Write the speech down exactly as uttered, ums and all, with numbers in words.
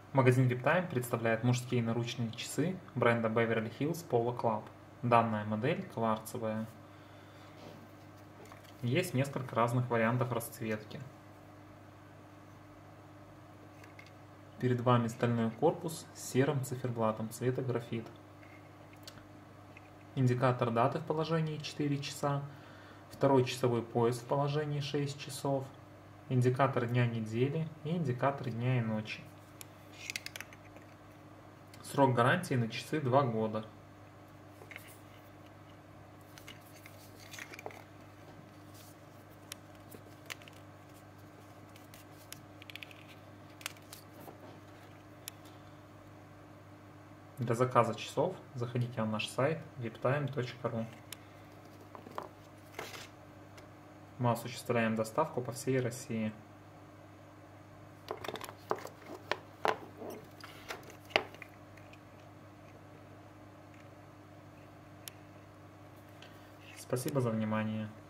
Магазин VIPtime представляет мужские наручные часы бренда Beverly Hills Polo Club. Данная модель кварцевая. Есть несколько разных вариантов расцветки. Перед вами стальной корпус с серым циферблатом цвета графит. Индикатор даты в положении четыре часа. Второй часовой пояс в положении шесть часов. Индикатор дня недели и индикатор дня и ночи. Срок гарантии на часы два года. Для заказа часов заходите на наш сайт viptime точка ру. Мы осуществляем доставку по всей России. Спасибо за внимание.